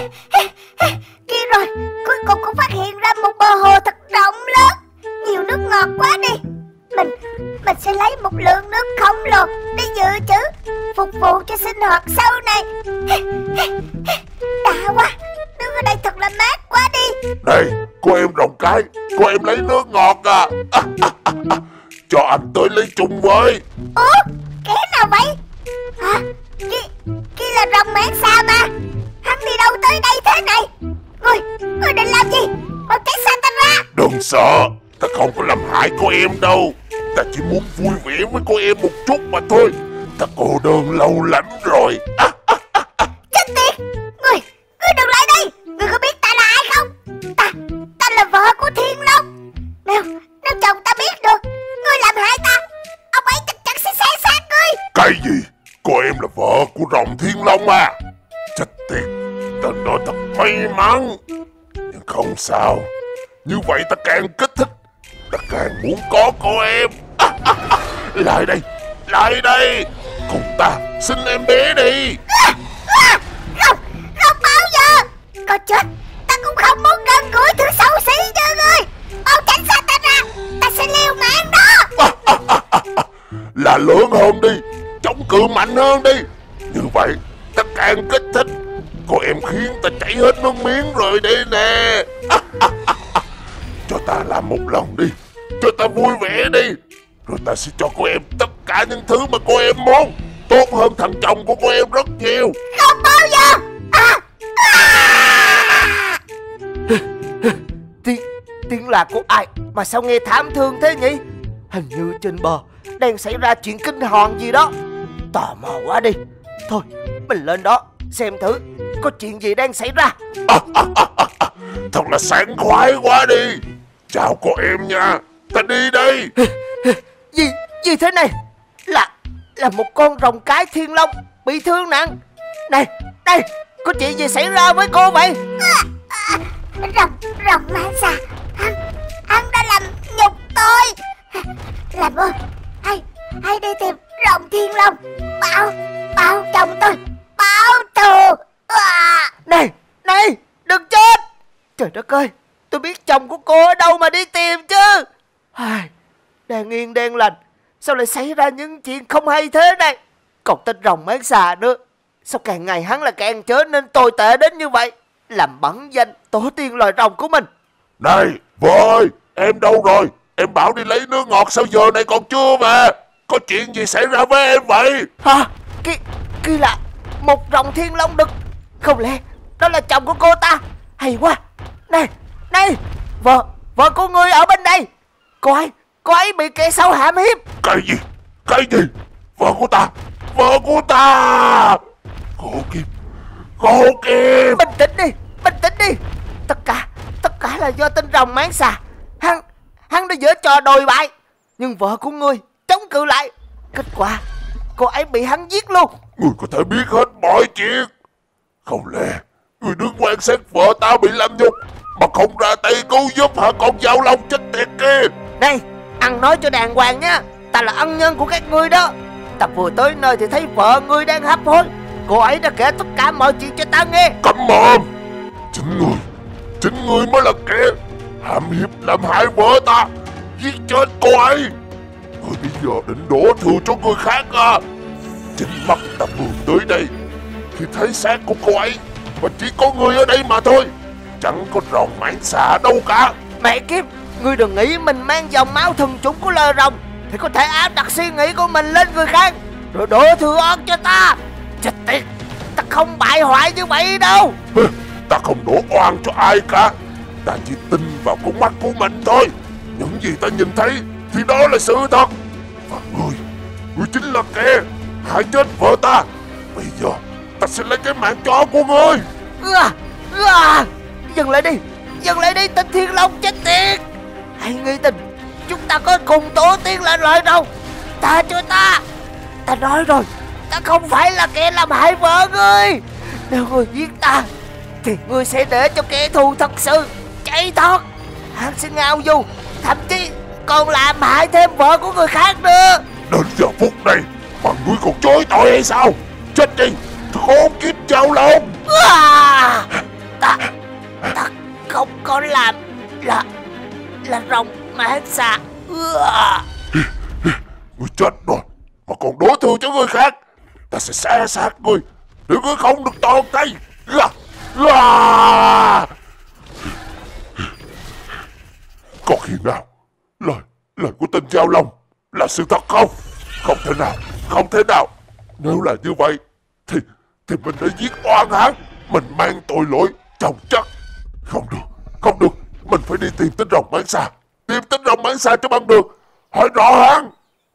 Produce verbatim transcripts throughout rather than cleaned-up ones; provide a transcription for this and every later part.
Kia rồi, cuối cùng cũng phát hiện ra một bờ hồ thật rộng lớn, nhiều nước ngọt quá đi. Mình Mình sẽ lấy một lượng nước khổng lồ để dự trữ, phục vụ cho sinh hoạt sau này. Đã quá, nước ở đây thật là mát quá đi. Này, cô em rồng cái, cô em lấy nước ngọt à, à, à, à, à. Cho anh tới lấy chung với. Ủa, kẻ nào vậy? Hả? Kia, kia là rồng mãng xà mà. Hắn đi đâu tới đây thế này? Ngươi, ngươi định làm gì? Mau chạy xa ta ra. Đừng sợ, ta không có làm hại cô em đâu. Ta chỉ muốn vui vẻ với cô em một chút mà thôi. Ta cô đơn lâu lắm rồi. À, à, à, à. Chết tiệt! Ngươi, ngươi đừng lại đây. Ngươi có biết ta là ai không? Ta, ta là vợ của Thiên Long. Nếu, nếu chồng ta biết được ngươi làm hại ta, ông ấy chắc chắn sẽ xé xác ngươi. Cái gì? Cô em là vợ của rồng Thiên Long à? Chết tiệt, tên đó thật may mắn. Nhưng không sao, như vậy ta càng kích thích, ta càng muốn có cô em. À, à, à. Lại đây, lại đây, cùng ta xin em bé đi. À, à, không, không bao giờ. Có chết, ta cũng không muốn gần gũi thứ xấu xí như ngươi. Mau tránh xa ta ra, ta sẽ liều mạng đó. À, à, à, à, à. Là lớn hơn đi, chống cự mạnh hơn đi. Như vậy ta càng kích thích. Cô em khiến ta chảy hết nước miếng rồi đây nè. À, à, à, à. Cho ta làm một lần đi, cho ta vui vẻ đi, rồi ta sẽ cho cô em tất cả những thứ mà cô em muốn. Tốt hơn thằng chồng của cô em rất nhiều. Không bao giờ. À, à. Tiếng, tiếng là của ai mà sao nghe thảm thương thế nhỉ? Hình như trên bờ đang xảy ra chuyện kinh hoàng gì đó. Tò mò quá đi. Thôi mình lên đó xem thử có chuyện gì đang xảy ra. À, à, à, à, à. Thật là sảng khoái quá đi. Chào cô em nha, ta đi đây. Gì, gì thế này? Là, là một con rồng cái Thiên Long bị thương nặng. Này, đây, có chuyện gì xảy ra với cô vậy? À, à, rồng, rồng mãng xà, hắn, hắn đã làm nhục tôi. Làm ơn, hãy, hãy đi tìm rồng Thiên Long, báo, báo chồng tôi, báo thù. À. Này, này, đừng chết. Trời đất ơi, tôi biết chồng của cô ở đâu mà đi tìm chứ. Ai, đang yên đang lành, sao lại xảy ra những chuyện không hay thế này? Còn tên rồng mãng xà nữa, sao càng ngày hắn là càng trở nên tồi tệ đến như vậy, làm bẩn danh tổ tiên loài rồng của mình. Này, vợ ơi, em đâu rồi? Em bảo đi lấy nước ngọt, sao giờ này còn chưa về? Có chuyện gì xảy ra với em vậy? Hả? Kia, kia là một rồng Thiên Long đực. Không lẽ đó là chồng của cô ta? Hay quá. Này, này, vợ, vợ của ngươi ở bên đây. Cô ấy, cô ấy bị kẻ xấu hãm hiếp. Cái gì? Cái gì? Vợ của ta, vợ của ta. Cô Kim, cô Kim. Bình tĩnh đi, bình tĩnh đi. Tất cả, tất cả là do tên rồng mãng xà. Hắn, hắn đã giở trò đồi bại. Nhưng vợ của ngươi chống cự lại. Kết quả, cô ấy bị hắn giết luôn. Ngươi có thể biết hết mọi chuyện. Không lẽ ngươi đứng quan sát vợ ta bị làm nhục mà không ra tay cứu giúp hả con dao long chết tiệt kia? Này, ăn nói cho đàng hoàng nhá. Ta là ân nhân của các ngươi đó. Ta vừa tới nơi thì thấy vợ ngươi đang hấp hối. Cô ấy đã kể tất cả mọi chuyện cho ta nghe. Câm mồm. Chính ngươi, chính ngươi mới là kẻ hãm hiếp làm hại vợ ta, giết chết cô ấy. Ngươi bây giờ định đổ thừa cho người khác à? Chính mắt ta vừa tới đây thì thấy xác của cô ấy, và chỉ có người ở đây mà thôi, chẳng có rồng mãng xà đâu cả. Mẹ kiếp, ngươi đừng nghĩ mình mang dòng máu thần chủng của loài rồng thì có thể áp đặt suy nghĩ của mình lên người khác rồi đổ thừa oan cho ta. Chết tiệt, ta không bại hoại như vậy đâu. Ta không đổ oan cho ai cả, ta chỉ tin vào con mắt của mình thôi. Những gì ta nhìn thấy thì đó là sự thật. Và ngươi, ngươi chính là kẻ hại chết vợ ta. Bây giờ ta sẽ lấy cái mạng chó của ngươi. À, à, dừng lại đi, dừng lại đi tên Thiên Long chết tiệt. Hãy nghĩ tình, chúng ta có cùng tổ tiên là loài rồng. Ta cho ta, ta nói rồi, ta không phải là kẻ làm hại vợ ngươi. Nếu ngươi giết ta thì ngươi sẽ để cho kẻ thù thật sự chạy thoát. Hắn sẽ ngao du, thậm chí còn làm hại thêm vợ của người khác nữa. Đến giờ phút này mà ngươi còn chối tội hay sao? Chết đi, khốn kiếp dao long. À, có làm là là rồng mãng xà. Ngươi chết rồi mà còn đổ thừa cho người khác. Ta sẽ xé xác ngươi để ngươi không được toàn tay. Có khi nào lời lời của tên Giao Long là sự thật không? Không thể nào, không thể nào. Nếu là như vậy thì thì mình đã giết oan hắn, mình mang tội lỗi chồng chất. Không được, không được, mình phải đi tìm tên rồng mãng xà, tìm tên rồng mãng xà cho bằng được. Hỏi rõ hắn.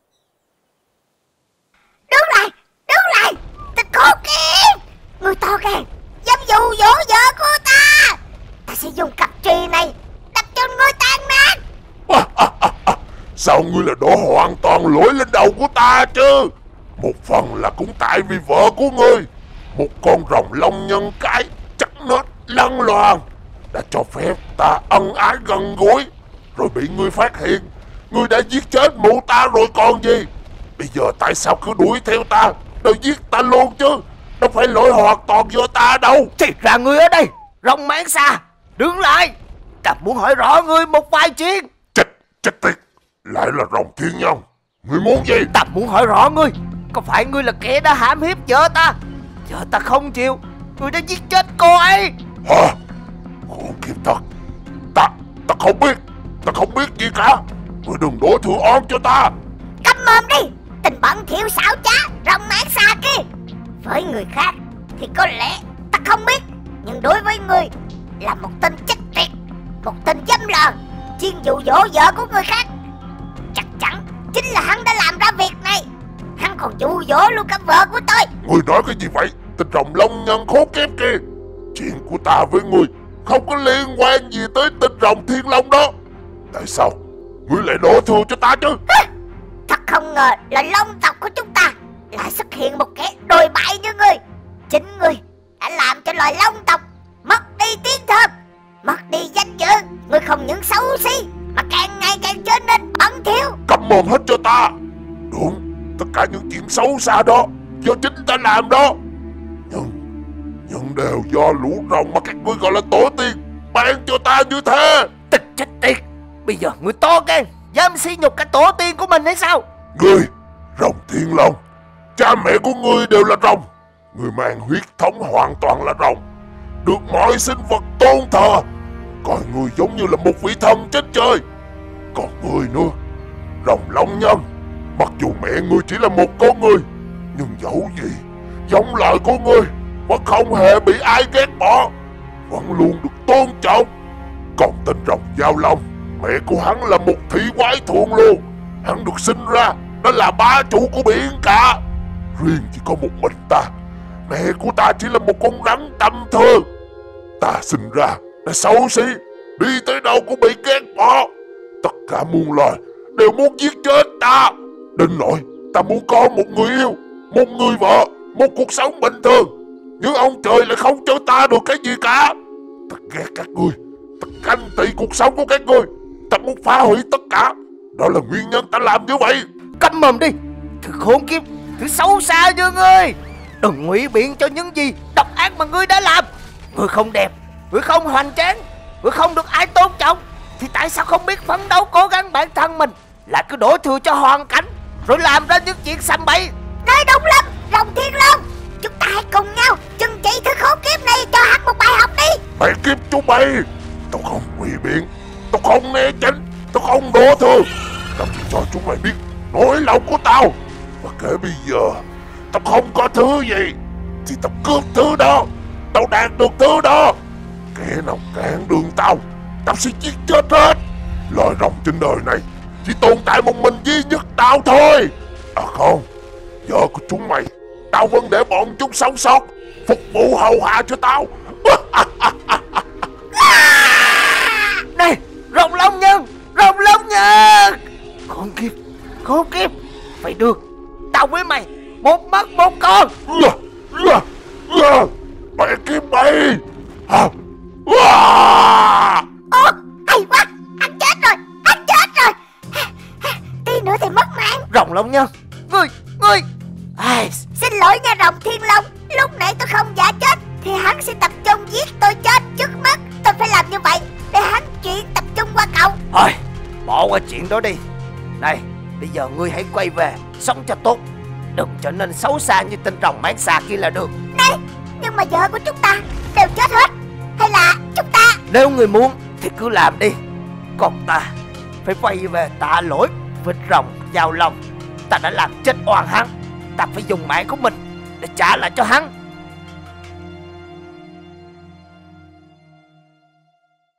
Đứng lại, đứng lại, tên khốn kiếp, người to gan, dám dụ dỗ vợ của ta. Ta sẽ dùng cặp chì này đập cho ngươi tan nát. À, à, à, à. Sao ngươi là đổ hoàn toàn lỗi lên đầu của ta chứ? Một phần là cũng tại vì vợ của ngươi, một con rồng long nhân cái chắc nết lăn loàn, đã cho phép ta ân ái gần gũi, rồi bị ngươi phát hiện. Ngươi đã giết chết mụ ta rồi còn gì. Bây giờ tại sao cứ đuổi theo ta, rồi giết ta luôn chứ? Đâu phải lỗi hoàn toàn do ta đâu. Thì ra ngươi ở đây, rồng mãng xà, đứng lại. Ta muốn hỏi rõ ngươi một vài chuyện. Chết, chết tiệt, lại là rồng thiên nhân. Ngươi muốn gì? Ta muốn hỏi rõ ngươi, có phải ngươi là kẻ đã hãm hiếp vợ ta? Vợ ta không chịu, ngươi đã giết chết cô ấy. Hả? Khốn kiếp thật. Ta, ta không biết, ta không biết gì cả. Ngươi đừng đổ thừa oan cho ta. Câm mồm đi, tình bẩn thỉu xảo trá rồng mãng xà kia. Với người khác thì có lẽ ta không biết, nhưng đối với ngươi là một tên chết tiệt, một tên dâm lờ, chuyên dụ dỗ vợ của người khác. Chắc chắn chính là hắn đã làm ra việc này. Hắn còn dụ dỗ luôn cả vợ của tôi. Ngươi nói cái gì vậy? Tên rồng long nhân khốn kiếp kia. Chuyện của ta với ngươi không có liên quan gì tới tên rồng thiên long đó. Tại sao ngươi lại đổ thừa cho ta chứ? Thật không ngờ là long tộc của chúng ta lại xuất hiện một kẻ đồi bại như ngươi. Chính ngươi đã làm cho loài long tộc mất đi tiếng thơm, mất đi danh dự. Ngươi không những xấu xí mà càng ngày càng trở nên bẩn thỉu. Câm mồm hết cho ta. Đúng, tất cả những chuyện xấu xa đó do chính ta làm đó. Nhưng Nhưng đều do lũ rồng mà các ngươi gọi là tổ tiên ban cho ta như thế. Tịch chết tiệt, bây giờ ngươi to gan, dám sỉ nhục cả tổ tiên của mình hay sao? Ngươi, rồng thiên long, cha mẹ của ngươi đều là rồng. Ngươi mang huyết thống hoàn toàn là rồng, được mọi sinh vật tôn thờ, coi ngươi giống như là một vị thần trên trời. Còn ngươi nữa, rồng long nhân, mặc dù mẹ ngươi chỉ là một con người, nhưng dẫu gì giống lời của ngươi vẫn không hề bị ai ghét bỏ, vẫn luôn được tôn trọng. Còn tên rồng Giao Long, mẹ của hắn là một thị quái thuần luôn. Hắn được sinh ra đã là bá chủ của biển cả. Riêng chỉ có một mình ta, mẹ của ta chỉ là một con rắn tầm thường. Ta sinh ra đã xấu xí, đi tới đâu cũng bị ghét bỏ. Tất cả muôn loài đều muốn giết chết ta. Đến nỗi ta muốn có một người yêu, một người vợ, một cuộc sống bình thường, nhưng ông trời lại không cho ta được cái gì cả. Ta ghét các ngươi, ta ganh tị cuộc sống của các ngươi, ta muốn phá hủy tất cả. Đó là nguyên nhân ta làm như vậy. Câm mồm đi, thứ khốn kiếp, thứ xấu xa như ngươi. Đừng ngụy biện cho những gì độc ác mà ngươi đã làm. Ngươi không đẹp, ngươi không hoành tráng, ngươi không được ai tôn trọng, thì tại sao không biết phấn đấu cố gắng bản thân mình, lại cứ đổ thừa cho hoàn cảnh, rồi làm ra những chuyện sầm bậy. Nói đúng lắm, rồng thiên long. Chúng ta hãy cùng nhau trừng trị thứ khốn kiếp này cho hắn một bài học đi. Mẹ kiếp chúng mày, tao không ngụy biện, tao không né tránh, tao không đổ thừa. Tao chỉ cho chúng mày biết nỗi lòng của tao. Và kể bây giờ tao không có thứ gì thì tao cướp thứ đó, tao đạt được thứ đó. Kẻ nào cản đường tao, tao sẽ giết chết hết. Loài rồng trên đời này chỉ tồn tại một mình duy nhất tao thôi. À không, vợ của chúng mày tao vẫn để bọn chúng sống sót, phục vụ hầu hạ cho tao. Này, rồng long nhân, rồng long nhân. Khốn kiếp, khốn kiếp, phải được tao với mày một mất một con. Mẹ kiếp mày. À. Ồ, hay quá, hắn chết rồi, hắn chết rồi. Tí nữa thì mất mạng. Rồng long nhân, ngươi, ngươi. Ai... Xin lỗi nha rồng thiên long, lúc nãy tôi không giả chết thì hắn sẽ tập trung giết tôi chết trước mắt. Tôi phải làm như vậy để hắn qua chuyện đó đi. Này, bây giờ ngươi hãy quay về sống cho tốt, đừng trở nên xấu xa như tên rồng mãng xà kia là được. Này, nhưng mà vợ của chúng ta đều chết hết. Hay là chúng ta... Nếu ngươi muốn thì cứ làm đi. Còn ta phải quay về tạ lỗi với rồng Giao Long. Ta đã làm chết oan hắn, ta phải dùng mạng của mình để trả lại cho hắn.